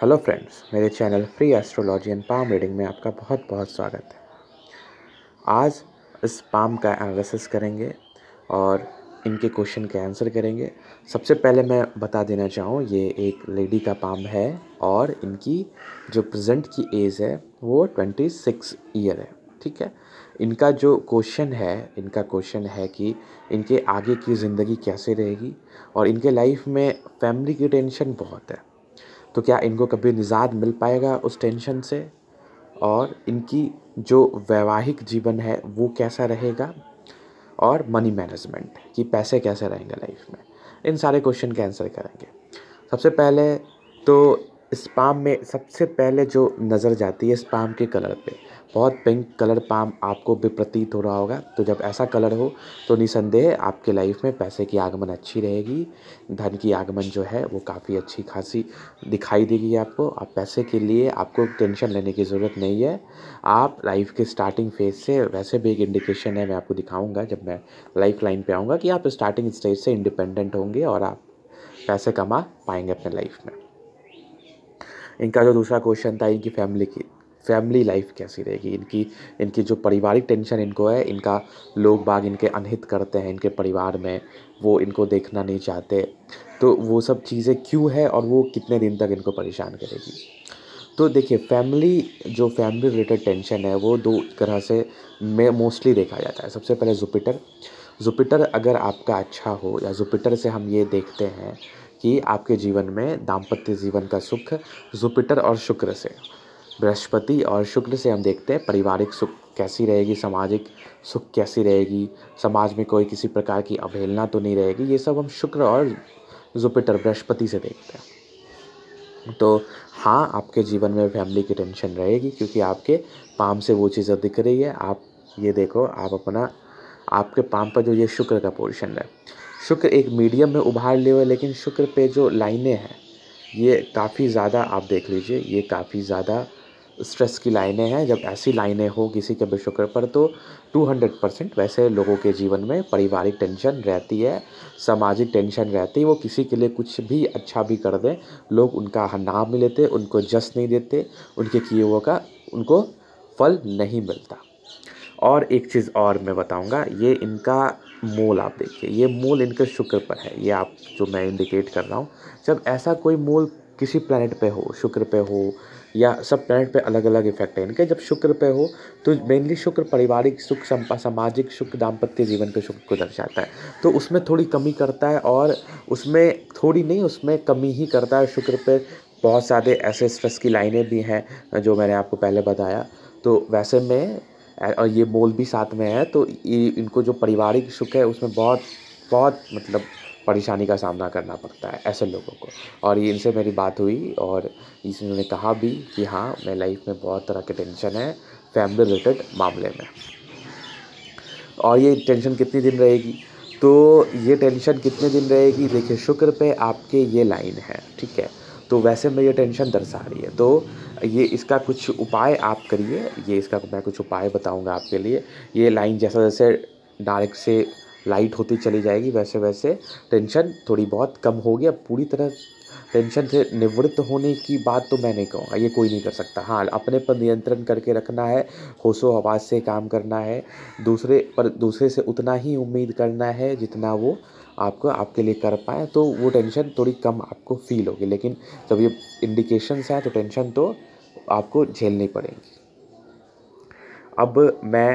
Hello friends, मेरे channel free astrology and palm reading में आपका बहुत बहुत स्वागत है। आज इस पाम का एनालिसिस करेंगे और इनके क्वेश्चन के आंसर करेंगे। सबसे पहले मैं बता देना चाहूँ, ये एक लेडी का पाम है और इनकी जो प्रेजेंट की एज है वो 26 ईयर है। ठीक है। इनका जो क्वेश्चन है कि इनके आगे की ज़िंदगी कैसे रहेगी और इनके लाइफ में फैमिली की टेंशन बहुत है, तो क्या इनको कभी निजात मिल पाएगा उस टेंशन से, और इनकी जो वैवाहिक जीवन है वो कैसा रहेगा, और मनी मैनेजमेंट कि पैसे कैसे रहेंगे लाइफ में। इन सारे क्वेश्चन के आंसर करेंगे। सबसे पहले तो स्पाम में सबसे पहले जो नज़र जाती है स्पाम के कलर पे, बहुत पिंक कलर पाम आपको भी प्रतीत हो रहा होगा। तो जब ऐसा कलर हो तो निसंदेह आपके लाइफ में पैसे की आगमन अच्छी रहेगी, धन की आगमन जो है वो काफ़ी अच्छी खासी दिखाई देगी आपको। आप पैसे के लिए आपको टेंशन लेने की ज़रूरत नहीं है। आप लाइफ के स्टार्टिंग फेज से, वैसे भी एक इंडिकेशन है, मैं आपको दिखाऊंगा जब मैं लाइफ लाइन पे आऊँगा, कि आप स्टार्टिंग स्टेज से इंडिपेंडेंट होंगे और आप पैसे कमा पाएंगे अपने लाइफ में। इनका जो दूसरा क्वेश्चन था, इनकी फैमिली लाइफ कैसी रहेगी, इनकी जो पारिवारिक टेंशन इनको है, इनका लोग बाग इनके अनहित करते हैं इनके परिवार में, वो इनको देखना नहीं चाहते, तो वो सब चीज़ें क्यों है और वो कितने दिन तक इनको परेशान करेगी। तो देखिए, फैमिली रिलेटेड टेंशन है वो दो तरह से में मोस्टली देखा जाता है। सबसे पहले जुपिटर अगर आपका अच्छा हो, या जुपिटर से हम ये देखते हैं कि आपके जीवन में दाम्पत्य जीवन का सुख जुपिटर और शुक्र से, बृहस्पति और शुक्र से हम देखते हैं पारिवारिक सुख कैसी रहेगी, सामाजिक सुख कैसी रहेगी, समाज में कोई किसी प्रकार की अवहेलना तो नहीं रहेगी। ये सब हम शुक्र और जुपिटर बृहस्पति से देखते हैं। तो हाँ, आपके जीवन में फैमिली की टेंशन रहेगी, क्योंकि आपके पाम से वो चीज़ें दिख रही है। आप ये देखो, आपके पाम पर जो ये शुक्र का पोर्शन है, शुक्र एक मीडियम में उभार लिए हुए, लेकिन शुक्र पे जो लाइनें हैं ये काफ़ी ज़्यादा, आप देख लीजिए, ये काफ़ी ज़्यादा स्ट्रेस की लाइनें हैं। जब ऐसी लाइनें हो किसी के भी शुक्र पर, तो 200% वैसे लोगों के जीवन में पारिवारिक टेंशन रहती है, सामाजिक टेंशन रहती है। वो किसी के लिए कुछ भी अच्छा भी कर दें, लोग उनका नाम नहीं लेते, उनको जस नहीं देते, उनके किए हुए का उनको फल नहीं मिलता। और एक चीज़ और मैं बताऊंगा, ये इनका मोल आप देखिए, ये मोल इनके शुक्र पर है। ये आप जो मैं इंडिकेट कर रहा हूँ, जब ऐसा कोई मोल किसी प्लैनेट पे हो, शुक्र पे हो, या सब प्लैनेट पे अलग अलग इफेक्ट है इनके, जब शुक्र पे हो तो मेनली शुक्र पारिवारिक सुख, सामाजिक सुख, दाम्पत्य जीवन के सुख को दर्शाता है। तो उसमें थोड़ी कमी करता है, और उसमें थोड़ी नहीं, उसमें कमी ही करता है शुक्र पे। बहुत सारे ऐसे स्ट्रेस की लाइनें भी हैं जो मैंने आपको पहले बताया। तो वैसे में और ये मोल भी साथ में है, तो ये इनको जो पारिवारिक सुख है उसमें बहुत बहुत मतलब परेशानी का सामना करना पड़ता है ऐसे लोगों को। और ये इनसे मेरी बात हुई और इन्होंने कहा भी कि हाँ, मैं लाइफ में बहुत तरह के टेंशन है फैमिली रिलेटेड मामले में। और ये टेंशन कितनी दिन रहेगी, तो ये टेंशन कितने दिन रहेगी, देखिए शुक्र पे आपके ये लाइन है, ठीक है। तो वैसे में ये टेंशन दर्शा रही है, तो ये इसका कुछ उपाय आप करिए। ये इसका मैं कुछ उपाय बताऊंगा आपके लिए। ये लाइन जैसा जैसे डार्क से लाइट होती चली जाएगी, वैसे वैसे टेंशन थोड़ी बहुत कम होगी। अब पूरी तरह टेंशन से निवृत्त होने की बात तो मैं नहीं कहूँगा, ये कोई नहीं कर सकता। हाँ, अपने पर नियंत्रण करके रखना है, होशो हवास से काम करना है, दूसरे से उतना ही उम्मीद करना है जितना वो आपको आपके लिए कर पाए, तो वो टेंशन थोड़ी कम आपको फील होगी। लेकिन जब ये इंडिकेशंस हैं तो टेंशन तो आपको झेलनी पड़ेगी। अब मैं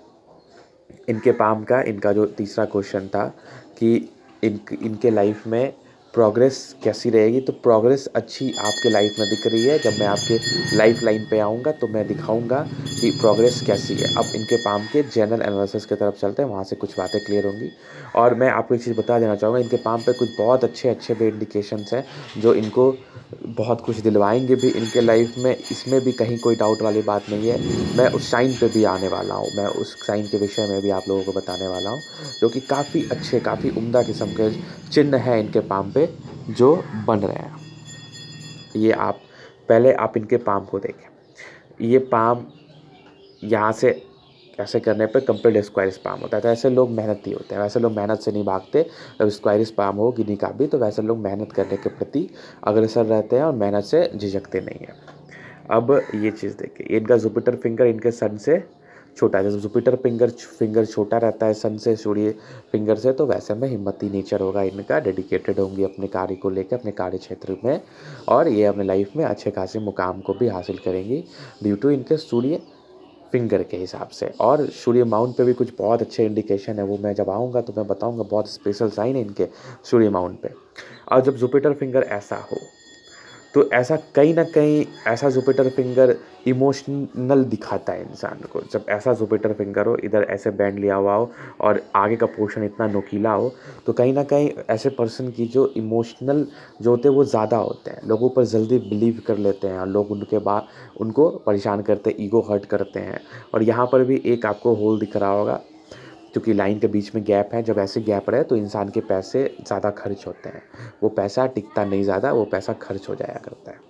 इनका जो तीसरा क्वेश्चन था कि इनके लाइफ में प्रोग्रेस कैसी रहेगी, तो प्रोग्रेस अच्छी आपके लाइफ में दिख रही है। जब मैं आपके लाइफ लाइन पे आऊँगा तो मैं दिखाऊंगा कि प्रोग्रेस कैसी है। अब इनके पाम के जनरल एनालिसिस की तरफ चलते हैं, वहाँ से कुछ बातें क्लियर होंगी। और मैं आपको एक चीज़ बता देना चाहूँगा, इनके पाम पे कुछ बहुत अच्छे अच्छे भी इंडिकेशंस हैं जो इनको बहुत कुछ दिलवाएंगे भी इनके लाइफ में। इसमें भी कहीं कोई डाउट वाली बात नहीं है। मैं उस साइन पे भी आने वाला हूँ, मैं उस साइन के विषय में भी आप लोगों को बताने वाला हूँ, जो कि काफ़ी अच्छे, काफ़ी उम्दा किस्म के चिन्ह हैं इनके पाम पे जो बन रहे हैं। ये आप इनके पाम को देखें। ये पाम यहाँ से ऐसे करने पर कंप्लीट स्क्वायर स्पाम होता है। तो ऐसे लोग मेहनती होते हैं, वैसे लोग मेहनत से नहीं भागते। जब स्क्वायर स्पाम हो किन्हीं का भी, तो वैसे लोग मेहनत करने के प्रति अग्रसर रहते हैं और मेहनत से झिझकते नहीं हैं। अब ये चीज़ देखिए, इनका जुपिटर फिंगर इनके सन से छोटा है। जब जुपिटर फिंगर छोटा रहता है सन से, सूर्य फिंगर से, तो वैसे में हिम्मती नेचर होगा इनका, डेडिकेटेड होंगे अपने कार्य को लेकर, अपने कार्य क्षेत्र में, और ये अपने लाइफ में अच्छे खासे मुकाम को भी हासिल करेंगी ड्यू टू इनके सूर्य फिंगर के हिसाब से। और सूर्य माउंट पे भी कुछ बहुत अच्छे इंडिकेशन है, वो मैं जब आऊँगा तो मैं बताऊँगा, बहुत स्पेशल साइन है इनके सूर्य माउंट पे। और जब जुपिटर फिंगर ऐसा हो तो ऐसा कहीं ना कहीं ऐसा जुपिटर फिंगर इमोशनल दिखाता है इंसान को। जब ऐसा जुपिटर फिंगर हो, इधर ऐसे बैंड लिया हुआ हो और आगे का पोर्शन इतना नोकीला हो, तो कहीं ना कहीं ऐसे पर्सन की जो इमोशनल जो होते हैं वो ज़्यादा होते हैं, लोगों पर जल्दी बिलीव कर लेते हैं और लोग उनके बाद उनको परेशान करते हैं, ईगो हर्ट करते हैं। और यहाँ पर भी एक आपको होल दिख रहा होगा, क्योंकि लाइन के बीच में गैप है। जब ऐसे गैप रहे तो इंसान के पैसे ज़्यादा खर्च होते हैं, वो पैसा टिकता नहीं ज़्यादा, वो पैसा खर्च हो जाया करता है।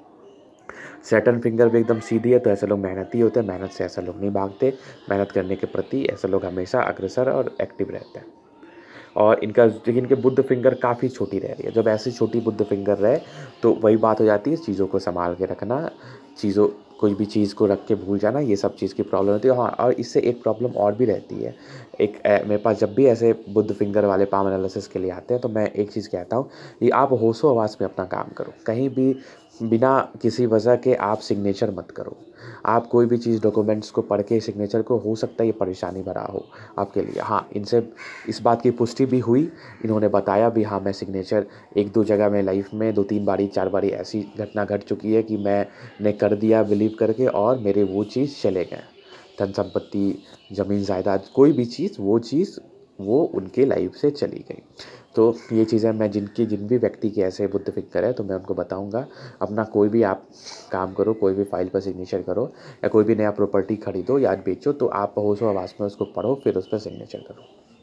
सैटर्न फिंगर भी एकदम सीधी है, तो ऐसे लोग मेहनती होते हैं, मेहनत से ऐसे लोग नहीं भागते, मेहनत करने के प्रति ऐसे लोग हमेशा अग्रसर और एक्टिव रहते हैं। और इनके बुद्ध फिंगर काफ़ी छोटी रह रही है। जब ऐसी छोटी बुद्ध फिंगर रहे तो वही बात हो जाती है, चीज़ों को संभाल के रखना, कोई भी चीज़ को रख के भूल जाना, ये सब चीज़ की प्रॉब्लम होती है। हाँ, और इससे एक प्रॉब्लम और भी रहती है। मेरे पास जब भी ऐसे बुद्ध फिंगर वाले पाम एनालिसिस के लिए आते हैं तो मैं एक चीज़ कहता हूँ कि आप होशो हवास में अपना काम करो, कहीं भी बिना किसी वजह के आप सिग्नेचर मत करो। आप कोई भी चीज़ डॉक्यूमेंट्स को पढ़ के सिग्नेचर को, हो सकता है ये परेशानी भरा हो आपके लिए। हाँ, इनसे इस बात की पुष्टि भी हुई, इन्होंने बताया भी, हाँ मैं सिग्नेचर 1-2 जगह में लाइफ में 2-3 बारी 4 बारी ऐसी घटना घट चुकी है कि मैंने कर दिया बिलीव करके और मेरे वो चीज़ चले गए। धन संपत्ति, ज़मीन जायदाद, कोई भी चीज़, वो चीज़ वो उनके लाइफ से चली गई। तो ये चीज़ें मैं जिन भी व्यक्ति के ऐसे बुद्ध फिंगर है तो मैं उनको बताऊंगा, अपना कोई भी आप काम करो, कोई भी फाइल पर सिग्नेचर करो, या कोई भी नया प्रॉपर्टी खरीदो या बेचो, तो आप होशो हवास में उसको पढ़ो, फिर उस पर सिग्नेचर करो।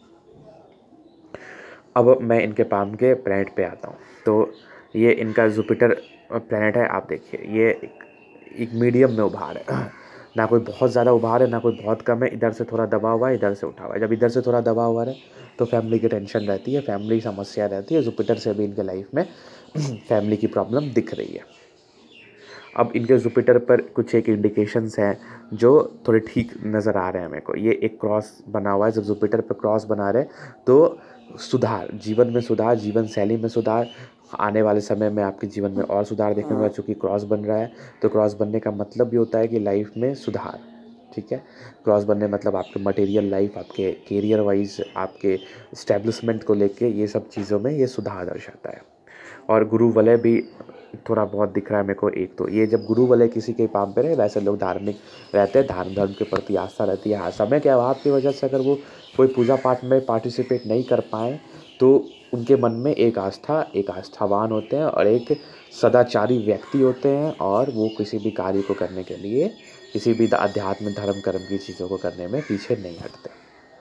अब मैं इनके पाम के प्लैनेट पे आता हूँ। तो ये इनका जुपिटर प्लैनेट है। आप देखिए, ये एक मीडियम में उभार है, ना कोई बहुत ज़्यादा उभार है, ना कोई बहुत कम है। इधर से थोड़ा दबा हुआ है, इधर से उठा हुआ है। जब इधर से थोड़ा दबा हुआ है तो फैमिली की टेंशन रहती है, फैमिली समस्या रहती है। जुपिटर से भी इनके लाइफ में फैमिली की प्रॉब्लम दिख रही है। अब इनके जुपिटर पर कुछ एक इंडिकेशंस हैं जो थोड़े ठीक नज़र आ रहे हैं मेरे को। ये एक क्रॉस बना हुआ है, जब जुपिटर पर क्रॉस बना रहे तो सुधार, जीवन में सुधार, जीवन शैली में सुधार, आने वाले समय में आपके जीवन में और सुधार देखने को, चूँकि क्रॉस बन रहा है तो क्रॉस बनने का मतलब भी होता है कि लाइफ में सुधार। ठीक है, क्रॉस बनने मतलब आपके मटेरियल लाइफ, आपके कैरियर वाइज, आपके इस्टेब्लिशमेंट को लेके, ये सब चीज़ों में ये सुधार दर्शाता है। और गुरु वलय भी थोड़ा बहुत दिख रहा है मेरे को। एक तो ये जब गुरु वलय किसी के पाम पे रहे, वैसे लोग धार्मिक रहते हैं, धर्म के प्रति आस्था रहती है। हाँ, समय के अभाव की वजह से अगर वो कोई पूजा पाठ में पार्टिसिपेट नहीं कर पाएँ तो उनके मन में एक आस्थावान होते हैं और एक सदाचारी व्यक्ति होते हैं, और वो किसी भी कार्य को करने के लिए, किसी भी अध्यात्म धर्म कर्म की चीज़ों को करने में पीछे नहीं हटते।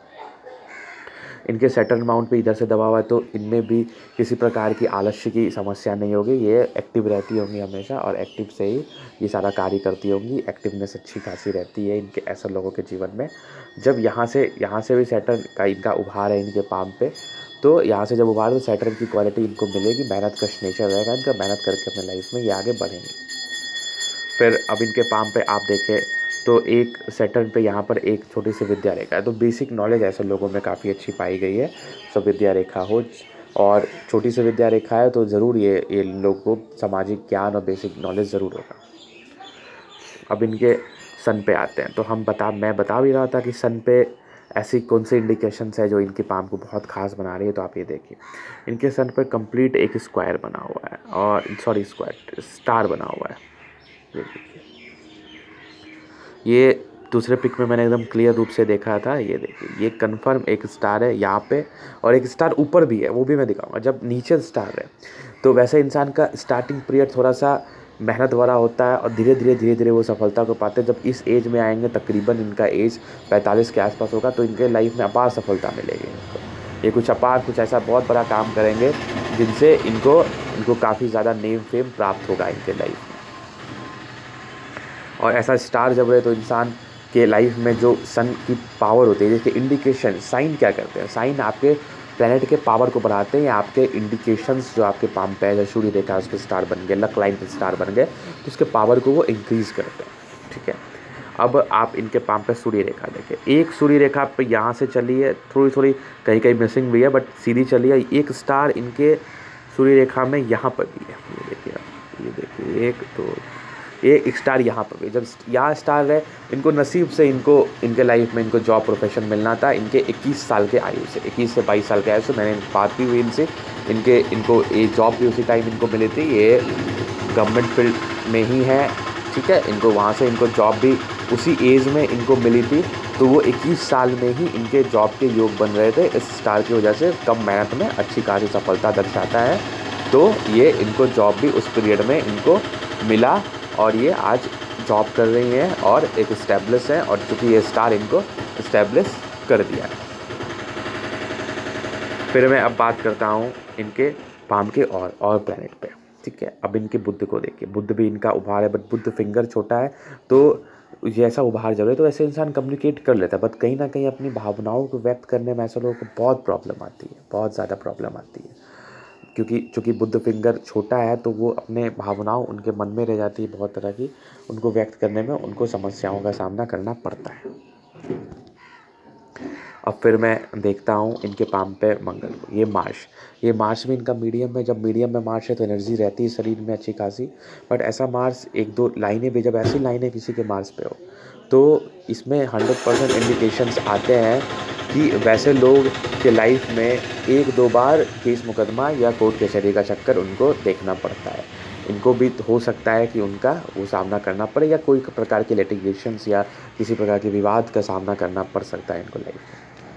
इनके सैटर्न माउंट पे इधर से दबा हुआ है तो इनमें भी किसी प्रकार की आलस्य की समस्या नहीं होगी। ये एक्टिव रहती होंगी हमेशा, और एक्टिव से ही ये सारा कार्य करती होंगी। एक्टिवनेस अच्छी खासी रहती है इनके ऐसे लोगों के जीवन में। जब यहाँ से भी सैटर्न का इनका उभार है इनके पाम पे, तो यहाँ से जब उभार तो सैटर्न की क्वालिटी इनको मिलेगी, मेहनत कश नेचर रहेगा इनका, मेहनत करके अपने लाइफ में ये आगे बढ़ेंगे। फिर अब इनके पाम पे आप देखें तो एक सैटर्न पे यहाँ पर एक छोटी सी विद्या रेखा है। तो बेसिक नॉलेज ऐसे लोगों में काफ़ी अच्छी पाई गई है। सब विद्या रेखा हो और छोटी सी विद्या रेखा है तो ज़रूर ये लोगों को सामाजिक ज्ञान और बेसिक नॉलेज ज़रूर होगा। अब इनके सन पे आते हैं, तो मैं बता भी रहा था कि सन पे ऐसी कौन सी इंडिकेशंस है जो इनके पाम को बहुत खास बना रही है। तो आप ये देखिए, इनके सन पर कंप्लीट एक स्क्वायर बना हुआ है, और स्टार बना हुआ है। ये दूसरे पिक में मैंने एकदम क्लियर रूप से देखा था। ये देखिए, ये कंफर्म एक स्टार है यहाँ पे, और एक स्टार ऊपर भी है, वो भी मैं दिखाऊंगा। जब नीचे स्टार है तो वैसे इंसान का स्टार्टिंग पीरियड थोड़ा सा मेहनत वाला होता है, और धीरे धीरे वो सफलता को पाते हैं। जब इस एज में आएंगे, तकरीबन इनका एज 45 के आसपास होगा, तो इनके लाइफ में अपार सफलता मिलेगी इनको। ये कुछ ऐसा बहुत बड़ा काम करेंगे जिनसे इनको काफ़ी ज़्यादा नेम फेम प्राप्त होगा इनके लाइफ में। और ऐसा स्टार जब रहे तो इंसान के लाइफ में जो सन की पावर होती है, जैसे इंडिकेशन साइन क्या करते हैं, साइन आपके प्लेनेट के पावर को बढ़ाते हैं या आपके इंडिकेशंस जो आपके पाम पे है, जैसे सूर्य रेखा उसके स्टार बन गए, लक लाइन पे स्टार बन गए, तो उसके पावर को वो इंक्रीज़ करते हैं। ठीक है, अब आप इनके पाम पे सूर्य रेखा देखें, एक सूर्य रेखा पे यहाँ से चली है, थोड़ी थोड़ी कहीं कहीं मिसिंग भी है बट सीधी चली है, एक स्टार इनके सूर्य रेखा में यहाँ पर भी है। ये देखिए आप, ये देखिए एक तो एक स्टार यहाँ पर भी, जब यहाँ स्टार है, इनको नसीब से इनको इनके लाइफ में इनको जॉब प्रोफेशन मिलना था इनके 21 साल के आयु से, 21 से 22 साल के आयु से। मैंने बात भी हुई इनसे, इनको ये जॉब भी उसी टाइम इनको मिली थी, ये गवर्नमेंट फील्ड में ही है। ठीक है, इनको वहाँ से इनको जॉब भी उसी एज में इनको मिली थी, तो वो 21 साल में ही इनके जॉब के योग बन रहे थे। इस स्टार की वजह से कम मेहनत में अच्छी खासी सफलता दर्शाता है, तो ये इनको जॉब भी उस पीरियड में इनको मिला और ये आज जॉब कर रही हैं और एक इस्टेब्लिश है, और चूँकि ये स्टार इनको इस्टेब्लिश कर दिया है। फिर मैं अब बात करता हूँ इनके पाम के और प्लैनेट पे। ठीक है, अब इनके बुध को देखिए, बुध भी इनका उभार है बट बुध फिंगर छोटा है, तो जैसा उभार जब है तो ऐसे इंसान कम्युनिकेट कर लेता है, बट कहीं ना कहीं अपनी भावनाओं को व्यक्त करने में ऐसे लोगों को बहुत प्रॉब्लम आती है, बहुत ज़्यादा प्रॉब्लम आती है, क्योंकि चूँकि बुध फिंगर छोटा है तो वो अपने भावनाओं उनके मन में रह जाती है बहुत तरह की, उनको व्यक्त करने में उनको समस्याओं का सामना करना पड़ता है। अब फिर मैं देखता हूँ इनके पाम पे मंगल को, ये मार्स भी इनका मीडियम में, जब मीडियम में मार्स है तो एनर्जी रहती है शरीर में अच्छी खासी, बट ऐसा मार्स एक दो लाइनें भी, जब ऐसी लाइनें किसी के मार्स पे हो तो इसमें 100% इंडिकेशंस आते हैं कि वैसे लोग के लाइफ में एक दो बार केस मुकदमा या कोर्ट कचहरी का चक्कर उनको देखना पड़ता है। इनको भी हो सकता है कि उनका वो सामना करना पड़े या कोई प्रकार के लिटिगेशंस या किसी प्रकार के विवाद का सामना करना पड़ सकता है इनको लाइफ में।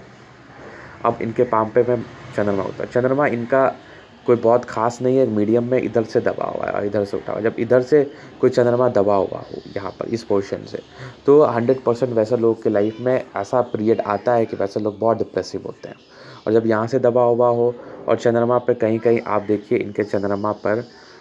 अब इनके पाम पे में चंद्रमा होता है, चंद्रमा इनका कोई बहुत खास नहीं है, मीडियम में इधर से दबा हुआ है और इधर से उठा हुआ है। जब इधर से कोई चंद्रमा दबा हुआ हो यहाँ पर इस पोर्शन से, तो 100% वैसे लोग के लाइफ में ऐसा पीरियड आता है कि वैसे लोग बहुत डिप्रेसिव होते हैं। और जब यहाँ से दबा हुआ हो और चंद्रमा पर कहीं कहीं आप देखिए इनके चंद्रमा पर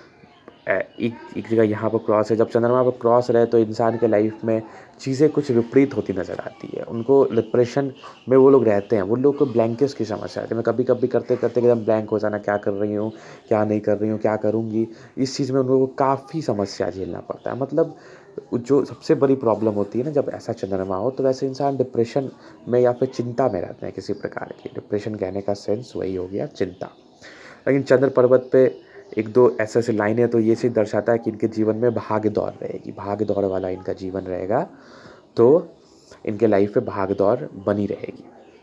एक जगह यहाँ पर क्रॉस है, जब चंद्रमा पर क्रॉस रहे तो इंसान के लाइफ में चीज़ें कुछ विपरीत होती नज़र आती है, उनको डिप्रेशन में वो लोग रहते हैं, वो लोग को ब्लैंकेस की समस्या आती है। मैं कभी कभी करते करते एकदम ब्लैंक हो जाना, क्या कर रही हूँ, क्या नहीं कर रही हूँ, क्या करूँगी, इस चीज़ में उन लोगों को काफ़ी समस्या झेलना पड़ता है। मतलब जो सबसे बड़ी प्रॉब्लम होती है ना जब ऐसा चंद्रमा हो, तो वैसे इंसान डिप्रेशन में या फिर चिंता में रहते हैं किसी प्रकार की। डिप्रेशन कहने का सेंस वही हो गया, चिंता। लेकिन चंद्र पर्वत पे एक दो ऐसे ऐसे लाइनें तो ये चीज़ दर्शाता है कि इनके जीवन में भाग दौड़ रहेगी, भाग दौड़ वाला इनका जीवन रहेगा, तो इनके लाइफ में भाग दौड़ बनी रहेगी।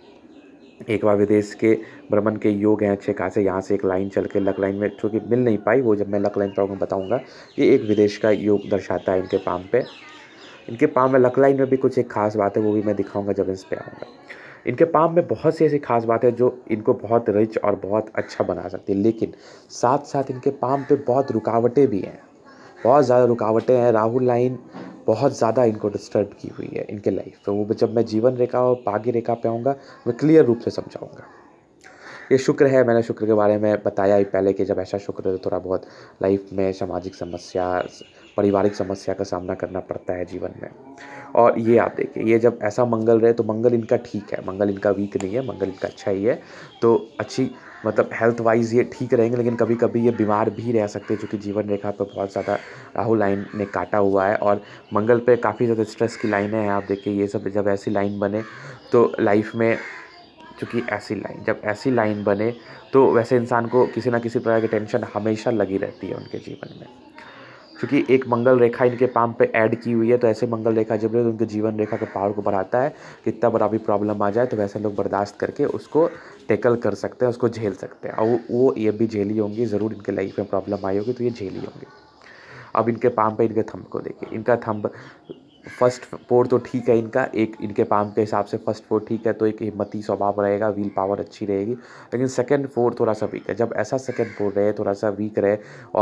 एक बार विदेश के भ्रमण के योग हैं अच्छे खासे, यहाँ से एक लाइन चल के लक लाइन में, चूँकि मिल नहीं पाई, वो जब मैं लक लाइन पर बताऊँगा। ये एक विदेश का योग दर्शाता है इनके पाम पे। इनके पाम में लक लाइन में भी कुछ एक खास बात है, वो भी मैं दिखाऊँगा जब इस पर आऊँगा। इनके पाम में बहुत सी ऐसी खास बात है जो इनको बहुत रिच और बहुत अच्छा बना सकती है, लेकिन साथ साथ इनके पाम पे बहुत रुकावटें भी हैं, बहुत ज़्यादा रुकावटें हैं। राहु लाइन बहुत ज़्यादा इनको डिस्टर्ब की हुई है इनके लाइफ पे, वो जब मैं जीवन रेखा और भाग्य रेखा पे आऊँगा मैं क्लियर रूप से समझाऊँगा। ये शुक्र है, मैंने शुक्र के बारे में बताया ही पहले कि जब ऐसा शुक्र है तो थोड़ा बहुत लाइफ में सामाजिक समस्या, पारिवारिक समस्या का सामना करना पड़ता है जीवन में। और ये आप देखिए, ये जब ऐसा मंगल रहे तो मंगल इनका ठीक है, मंगल इनका वीक नहीं है, मंगल इनका अच्छा ही है, तो अच्छी मतलब हेल्थ वाइज ये ठीक रहेंगे। लेकिन कभी कभी ये बीमार भी रह सकते हैं, क्योंकि जीवन रेखा पर बहुत ज़्यादा राहु लाइन ने काटा हुआ है और मंगल पे काफ़ी ज़्यादा स्ट्रेस की लाइनें हैं। आप देखिए ये सब जब ऐसी लाइन बने तो लाइफ में, चूँकि जब ऐसी लाइन बने तो वैसे इंसान को किसी ना किसी प्रकार की टेंशन हमेशा लगी रहती है उनके जीवन में। क्योंकि एक मंगल रेखा इनके पाम पे ऐड की हुई है, तो ऐसे मंगल रेखा जब रहे तो उनके जीवन रेखा के पावर को बढ़ाता है। कितना बड़ा भी प्रॉब्लम आ जाए तो वैसे लोग बर्दाश्त करके उसको टैकल कर सकते हैं, उसको झेल सकते हैं, और वो ये भी झेली होंगी, ज़रूर इनके लाइफ में प्रॉब्लम आई होगी तो ये झेली होंगी। अब इनके पाम पे इनके थंब को देखिए, इनका थंब फर्स्ट फोर तो ठीक है इनका, एक इनके पाम के हिसाब से फर्स्ट फोर ठीक है, तो एक हिम्मती स्वभाव रहेगा, व्हील पावर अच्छी रहेगी। लेकिन सेकंड फोर थोड़ा सा वीक है। जब ऐसा सेकंड फोर रहे, थोड़ा सा वीक रहे और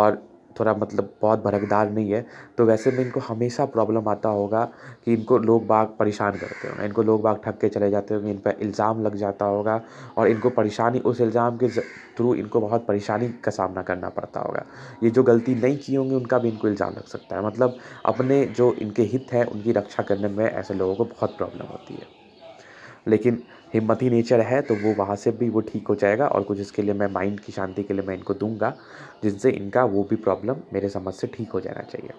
थोड़ा मतलब बहुत भड़कदार नहीं है, तो वैसे में इनको हमेशा प्रॉब्लम आता होगा कि इनको लोग बाग परेशान करते होंगे, इनको लोग बाग ठग के चले जाते होंगे, इन पर इल्ज़ाम लग जाता होगा और इनको परेशानी उस इल्ज़ाम के थ्रू इनको बहुत परेशानी का सामना करना पड़ता होगा। ये जो गलती नहीं की होंगी उनका भी इनको इल्ज़ाम लग सकता है। मतलब अपने जो इनके हित हैं उनकी रक्षा करने में ऐसे लोगों को बहुत प्रॉब्लम होती है। लेकिन हिम्मती नेचर है तो वो वहाँ से भी वो ठीक हो जाएगा और कुछ इसके लिए मैं माइंड की शांति के लिए मैं इनको दूंगा, जिनसे इनका वो भी प्रॉब्लम मेरे समझ से ठीक हो जाना चाहिए।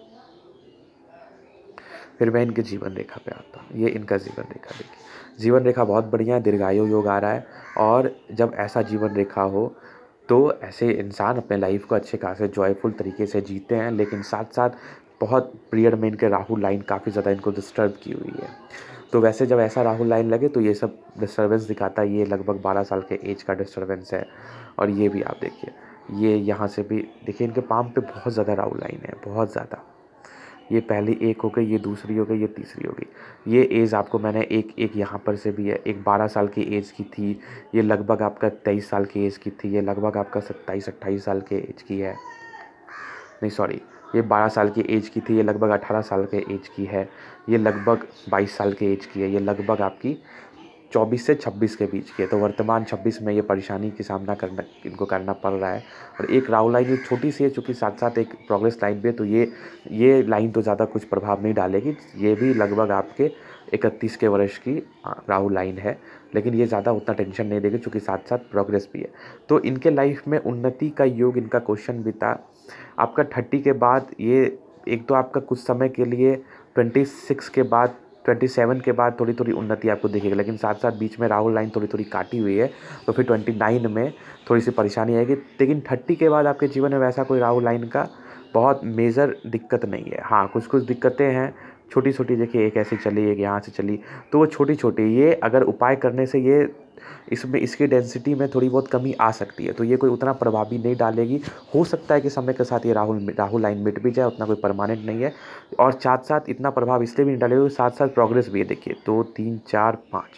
फिर मैं इनके जीवन रेखा पे आता हूँ। ये इनका जीवन रेखा देखिए, जीवन रेखा बहुत बढ़िया है, दीर्घायु योग आ रहा है। और जब ऐसा जीवन रेखा हो तो ऐसे इंसान अपने लाइफ को अच्छे खासे जॉयफुल तरीके से जीते हैं, लेकिन साथ साथ बहुत पीरियड में इनके राहु लाइन काफ़ी ज़्यादा इनको डिस्टर्ब की हुई है। तो वैसे जब ऐसा राहु लाइन लगे तो ये सब डिस्टर्बेंस दिखाता है। ये लगभग 12 साल के एज का डिस्टर्बेंस है। और ये भी आप देखिए, ये यहाँ से भी देखिए, इनके पाम पे बहुत ज़्यादा राहु लाइन है, बहुत ज़्यादा। ये पहली एक हो गई, ये दूसरी हो गई, ये तीसरी हो गई। ये एज आपको मैंने एक यहाँ पर से भी है, एक 12 साल की एज की थी, ये लगभग आपका 23 साल की एज की थी, ये लगभग आपका 27-28 साल के एज की है, नहीं सॉरी, ये 12 साल की एज की थी, ये लगभग 18 साल के एज की है, ये लगभग 22 साल के एज की है, ये लगभग आपकी 24 से 26 के बीच की है। तो वर्तमान 26 में ये परेशानी की सामना करना इनको करना पड़ रहा है। और एक राहु लाइन ये छोटी सी है, चूँकि साथ साथ एक प्रोग्रेस लाइन भी है, तो ये लाइन तो ज़्यादा कुछ प्रभाव नहीं डालेगी। ये भी लगभग आपके 31 के वर्ष की राहु लाइन है, लेकिन ये ज़्यादा उतना टेंशन नहीं देगी, चूँकि साथ साथ प्रोग्रेस भी है। तो इनके लाइफ में उन्नति का योग इनका क्वेश्चन भी था। आपका 30 के बाद ये एक तो आपका कुछ समय के लिए 26 के बाद 27 के बाद थोड़ी थोड़ी उन्नति आपको दिखेगी, लेकिन साथ साथ बीच में राहु लाइन थोड़ी थोड़ी काटी हुई है, तो फिर 29 में थोड़ी सी परेशानी आएगी। लेकिन 30 के बाद आपके जीवन में वैसा कोई राहु लाइन का बहुत मेजर दिक्कत नहीं है। हाँ, कुछ कुछ दिक्कतें हैं छोटी छोटी, देखिए एक ऐसी चली, एक यहाँ से चली, तो वो छोटी छोटी, ये अगर उपाय करने से ये इसमें इसकी डेंसिटी में थोड़ी बहुत कमी आ सकती है, तो ये कोई उतना प्रभावी नहीं डालेगी। हो सकता है कि समय के साथ ये राहु लाइन मिट भी जाए, उतना कोई परमानेंट नहीं है। और साथ साथ इतना प्रभाव इसलिए भी नहीं डालेगी, साथ साथ प्रोग्रेस भी है। देखिए 2 3 4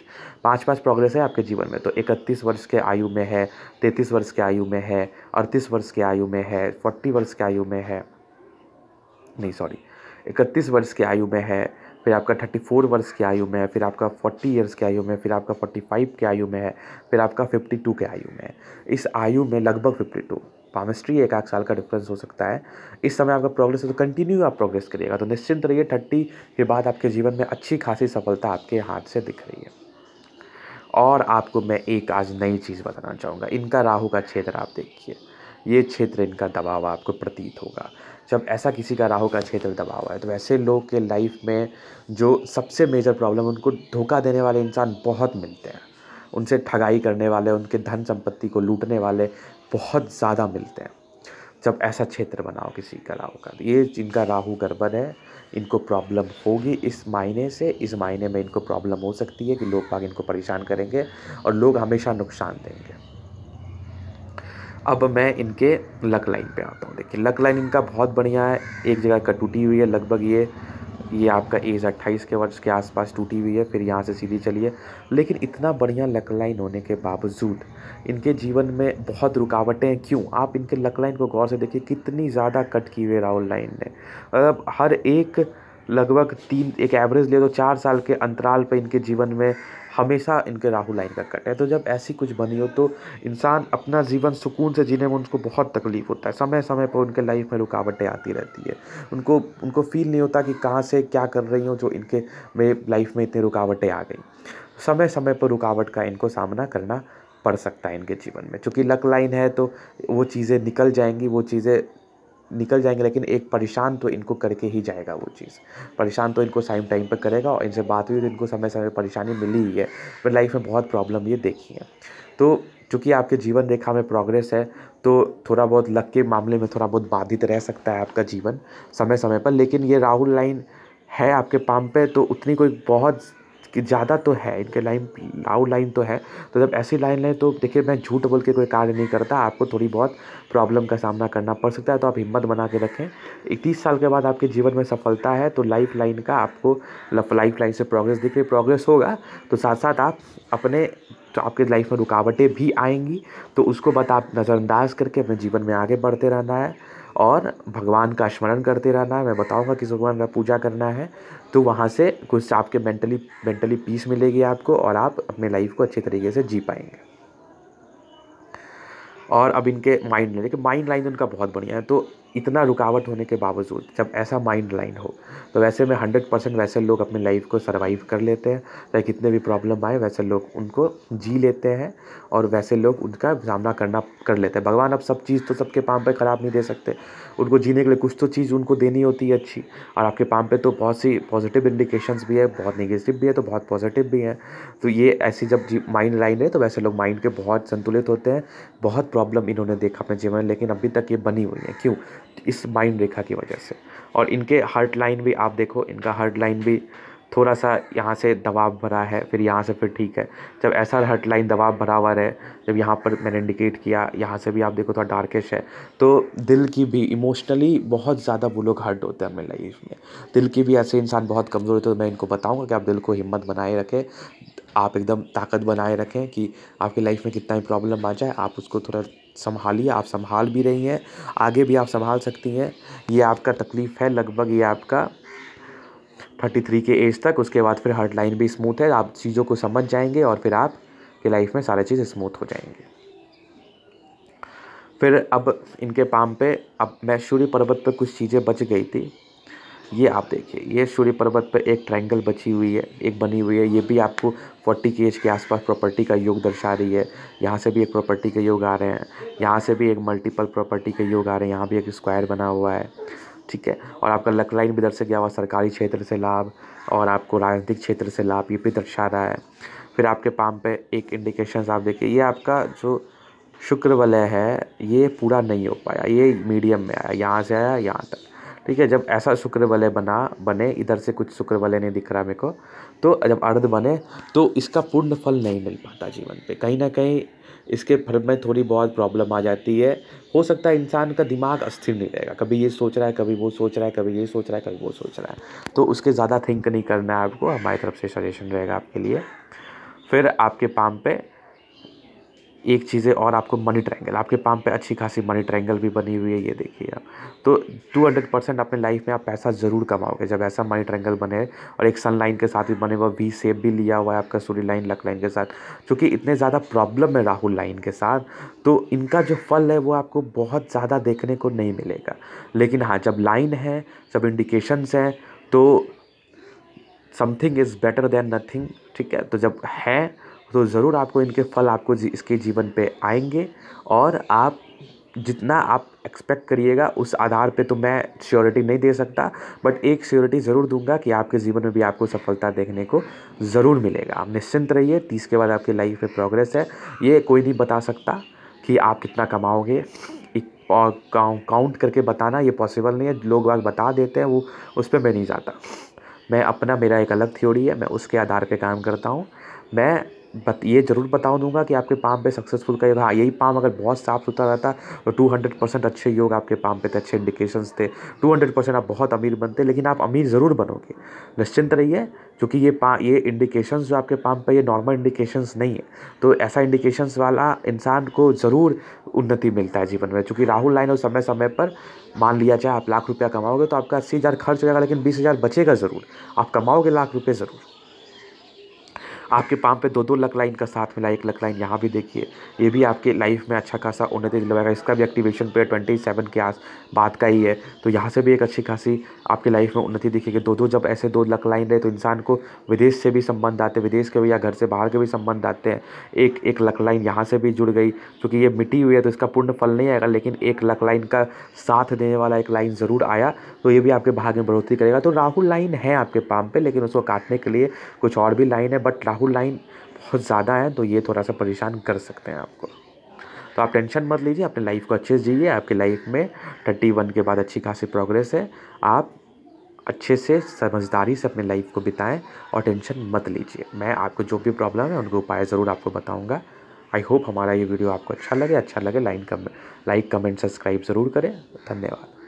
5 प्रोग्रेस है आपके जीवन में। तो 31 वर्ष के आयु में है, 33 वर्ष के आयु में है, 38 वर्ष के आयु में है, 40 वर्ष के आयु में है, नहीं सॉरी 31 वर्ष की आयु में है, फिर आपका 34 वर्ष की आयु में है, फिर आपका 40 ईयर्स की आयु में, फिर आपका 45 की आयु में है, फिर आपका 52 के आयु में है। इस आयु में लगभग 52 पामिस्ट्री 1 साल का डिफरेंस हो सकता है। इस समय आपका प्रोग्रेस है, तो कंटिन्यू आप प्रोग्रेस करिएगा, तो निश्चिंत रहिए 30 के बाद आपके जीवन में अच्छी खासी सफलता आपके हाथ से दिख रही है। और आपको मैं एक आज नई चीज़ बताना चाहूँगा, इनका राहु का क्षेत्र आप देखिए, ये क्षेत्र इनका दबा हुआ आपको प्रतीत होगा। जब ऐसा किसी का राहु का क्षेत्र दबा हुआ है, तो ऐसे लोग के लाइफ में जो सबसे मेजर प्रॉब्लम, उनको धोखा देने वाले इंसान बहुत मिलते हैं, उनसे ठगाई करने वाले, उनके धन संपत्ति को लूटने वाले बहुत ज़्यादा मिलते हैं। जब ऐसा क्षेत्र बनाओ किसी का राहु का, ये जिनका राहु गड़बड़ है, इनको प्रॉब्लम होगी इस महीने से। इस महीने में इनको प्रॉब्लम हो सकती है कि लोग बाग इनको परेशान करेंगे और लोग हमेशा नुकसान देंगे। अब मैं इनके लक लाइन पे आता हूँ। देखिए लक लाइन इनका बहुत बढ़िया है, एक जगह टूटी हुई है, लगभग ये आपका एज 28 के वर्ष के आसपास टूटी हुई है, फिर यहाँ से सीधी चली है। लेकिन इतना बढ़िया लक लाइन होने के बावजूद इनके जीवन में बहुत रुकावटें हैं। क्यों? आप इनके लक लाइन को गौर से देखिए, कितनी ज़्यादा कट की हुई है राहुल लाइन ने। अब हर एक लगभग एक एवरेज ले तो 4 साल के अंतराल पे इनके जीवन में हमेशा इनके राहु लाइन का कट है। तो जब ऐसी कुछ बनी हो तो इंसान अपना जीवन सुकून से जीने में उनको बहुत तकलीफ़ होता है। समय समय पर उनके लाइफ में रुकावटें आती रहती है। उनको फील नहीं होता कि कहाँ से क्या कर रही हो, जो इनके लाइफ में इतनी रुकावटें आ गई। समय समय पर रुकावट का इनको सामना करना पड़ सकता है इनके जीवन में। चूँकि लक लाइन है तो वो चीज़ें निकल जाएंगी, लेकिन एक परेशान तो इनको करके ही जाएगा। वो चीज़ परेशान तो इनको टाइम पर करेगा। और इनसे बात हुई तो इनको समय समय परेशानी मिली ही है, पर लाइफ में बहुत प्रॉब्लम ये देखी है। तो चूँकि आपके जीवन रेखा में प्रोग्रेस है, तो थोड़ा बहुत लक के मामले में थोड़ा बहुत बाधित रह सकता है आपका जीवन समय समय पर। लेकिन ये राहुल लाइन है आपके पाम पे, तो उतनी कोई बहुत ज़्यादा तो है इनके लाइन, राहु लाइन तो है। तो जब ऐसी लाइन है तो देखिए, मैं झूठ बोल के कोई कार्य नहीं करता, आपको थोड़ी बहुत प्रॉब्लम का सामना करना पड़ सकता है। तो आप हिम्मत बना के रखें। 31 साल के बाद आपके जीवन में सफलता है, तो लाइफ लाइन का आपको लाइफ लाइन से प्रोग्रेस दिख रही, प्रोग्रेस होगा तो साथ साथ आप अपने तो आपके लाइफ में रुकावटें भी आएंगी, तो उसको आप नज़रअंदाज करके अपने जीवन में आगे बढ़ते रहना है। और भगवान का स्मरण करते रहना है। मैं बताऊंगा किस भगवान का पूजा करना है, तो वहाँ से कुछ आपके मेंटली पीस मिलेगी आपको, और आप अपने लाइफ को अच्छे तरीके से जी पाएंगे। और अब इनके माइंड लाइन, देखिए माइंड लाइन उनका बहुत बढ़िया है। तो इतना रुकावट होने के बावजूद जब ऐसा माइंड लाइन हो, तो वैसे में 100% वैसे लोग अपनी लाइफ को सर्वाइव कर लेते हैं। चाहे कितने भी प्रॉब्लम आए, वैसे लोग उनको जी लेते हैं, और वैसे लोग उनका सामना कर लेते हैं। भगवान अब सब चीज़ तो सबके पाँव पे ख़राब नहीं दे सकते, उनको जीने के लिए कुछ तो चीज़ उनको देनी होती है अच्छी। और आपके पाँव पे तो बहुत सी पॉजिटिव इंडिकेशंस भी है, बहुत नेगेटिव भी है, तो बहुत पॉजिटिव भी है। तो ये ऐसी जब माइंड लाइन है, तो वैसे लोग माइंड के बहुत संतुलित होते हैं। बहुत प्रॉब्लम इन्होंने देखा अपने जीवन में, लेकिन अभी तक ये बनी हुई है। क्यों? इस माइंड रेखा की वजह से। और इनके हार्ट लाइन भी आप देखो, इनका हार्ट लाइन भी थोड़ा सा यहाँ से दबाव भरा है, फिर यहाँ से फिर ठीक है। जब ऐसा हार्ट लाइन दबाव भरा हुआ रहे, जब यहाँ पर मैंने इंडिकेट किया, यहाँ से भी आप देखो थोड़ा डार्किश है, तो दिल की भी इमोशनली बहुत ज़्यादा वो लोग हर्ट होते हैं अपने लाइफ में। दिल की भी ऐसे इंसान बहुत कमज़ोर होते हैं। तो मैं इनको बताऊँगा कि आप दिल को हिम्मत बनाए रखें, आप एकदम ताकत बनाए रखें कि आपकी लाइफ में कितना भी प्रॉब्लम आ जाए, आप उसको थोड़ा संभालिए। आप संभाल भी रही हैं, आगे भी आप संभाल सकती हैं। ये आपका तकलीफ़ है लगभग ये आपका 33 के एज तक, उसके बाद फिर हार्ट लाइन भी स्मूथ है। आप चीज़ों को समझ जाएंगे और फिर आपकी लाइफ में सारी चीज़ स्मूथ हो जाएंगी। फिर अब इनके पाम पे, अब मैं सूर्य पर्वत पे कुछ चीज़ें बच गई थी, ये आप देखिए, ये सूर्य पर्वत पे एक ट्रायंगल बची हुई है, एक बनी हुई है। ये भी आपको 40 के एज के आसपास प्रॉपर्टी का योग दर्शा रही है। यहाँ से भी एक प्रॉपर्टी के योग आ रहे हैं, यहाँ से भी एक मल्टीपल प्रॉपर्टी के योग आ रहे हैं, यहाँ भी एक स्क्वायर बना हुआ है, ठीक है। और आपका लक लाइन भी दर्शा गया हुआ, सरकारी क्षेत्र से लाभ और आपको राजनीतिक क्षेत्र से लाभ, ये भी दर्शा रहा है। फिर आपके पाम पे एक इंडिकेशंस आप देखिए, ये आपका जो शुक्र वलय है, ये पूरा नहीं हो पाया, ये मीडियम में आया, यहाँ से आया यहाँ तक, ठीक है। जब ऐसा शुक्र वलय बने, इधर से कुछ शुक्र वलय नहीं दिख रहा मेरे को, तो जब अर्ध बने तो इसका पूर्ण फल नहीं मिल पाता जीवन पे। कहीं ना कहीं इसके फल में थोड़ी बहुत प्रॉब्लम आ जाती है। हो सकता है इंसान का दिमाग अस्थिर नहीं रहेगा, कभी ये सोच रहा है, कभी वो सोच रहा है, कभी ये सोच रहा है, कभी वो सोच रहा है। तो उसके ज़्यादा थिंक नहीं करना है आपको, हमारी तरफ से सजेशन रहेगा आपके लिए। फिर आपके पाम पे एक चीज़ें और, आपको मनी ट्रायंगल, आपके पाम पे अच्छी खासी मनी ट्रायंगल भी बनी हुई है, ये देखिए आप। तो 200% अपने लाइफ में आप पैसा ज़रूर कमाओगे जब ऐसा मनी ट्रायंगल बने, और एक सन लाइन के साथ भी बने हुआ, वी शेप भी लिया हुआ है आपका सूर्य लाइन लक लाइन के साथ। क्योंकि इतने ज़्यादा प्रॉब्लम है राहुल लाइन के साथ, तो इनका जो फल है वो आपको बहुत ज़्यादा देखने को नहीं मिलेगा। लेकिन हाँ, जब लाइन है, जब इंडिकेशंस हैं, तो something is better than nothing, ठीक है। तो जब है तो ज़रूर आपको इनके फल आपको इसके जीवन पे आएंगे, और आप जितना आप एक्सपेक्ट करिएगा उस आधार पे तो मैं श्योरिटी नहीं दे सकता, बट एक श्योरिटी ज़रूर दूंगा कि आपके जीवन में भी आपको सफलता देखने को ज़रूर मिलेगा। आप निश्चिंत रहिए, 30 के बाद आपकी लाइफ में प्रोग्रेस है। ये कोई नहीं बता सकता कि आप कितना कमाओगे, काउंट करके बताना ये पॉसिबल नहीं है। लोग बाग बता देते हैं, वो उस पर मैं नहीं जाता। मेरा एक अलग थ्योरी है, मैं उसके आधार पे काम करता हूँ। मैं ये ज़रूर बता दूंगा कि आपके पाम पे सक्सेसफुल का हाँ, यही पाम अगर बहुत साफ़ सुथरा रहता तो 200% अच्छे योग आपके पाम पे थे, अच्छे इंडिकेशंस थे, 200% आप बहुत अमीर बनते। लेकिन आप अमीर ज़रूर बनोगे, निश्चिंत रहिए। क्योंकि ये इंडिकेशंस जो आपके पाम पे, ये नॉर्मल इंडिकेशंस नहीं है। तो ऐसा इंडिकेशंस वाला इंसान को ज़रूर उन्नति मिलता है जीवन में। क्योंकि राहुल लाइन और समय समय पर, मान लिया जाए आप लाख रुपया कमाओगे तो आपका 80,000 खर्च हो जाएगा, लेकिन 20,000 बचेगा ज़रूर। आप कमाओगे लाख रुपये ज़रूर। आपके पाम पे 2-2 लक लाइन का साथ मिला, एक लक लाइन यहाँ भी देखिए, ये भी आपके लाइफ में अच्छा खासा उन्नति दिलवाएगा। इसका भी एक्टिवेशन पे 27 के आस बात का ही है। तो यहाँ से भी एक अच्छी खासी आपकी लाइफ में उन्नति दिखेगी। दो जब ऐसे 2 लक लाइन रहे, तो इंसान को विदेश से भी संबंध आते हैं, विदेश के भी या घर से बाहर के भी संबंध आते हैं। एक लक लाइन यहाँ से भी जुड़ गई, क्योंकि ये मिटी हुई है तो इसका पूर्ण फल नहीं आएगा, लेकिन एक लक लाइन का साथ देने वाला एक लाइन ज़रूर आया, तो ये भी आपके भाग्य में बढ़ोतरी करेगा। तो राहुल लाइन है आपके पाम पे, लेकिन उसको काटने के लिए कुछ और भी लाइन है, बट राहुल लाइन बहुत ज़्यादा है, तो ये थोड़ा सा परेशान कर सकते हैं आपको। तो आप टेंशन मत लीजिए, अपने लाइफ को अच्छे से जीजिए। आपकी लाइफ में 31 के बाद अच्छी खासी प्रोग्रेस है। आप अच्छे से समझदारी से अपनी लाइफ को बिताएं और टेंशन मत लीजिए। मैं आपको जो भी प्रॉब्लम है उनके उपाय ज़रूर आपको बताऊंगा। आई होप हमारा ये वीडियो आपको अच्छा लगे। लाइक कमेंट सब्सक्राइब ज़रूर करें। धन्यवाद।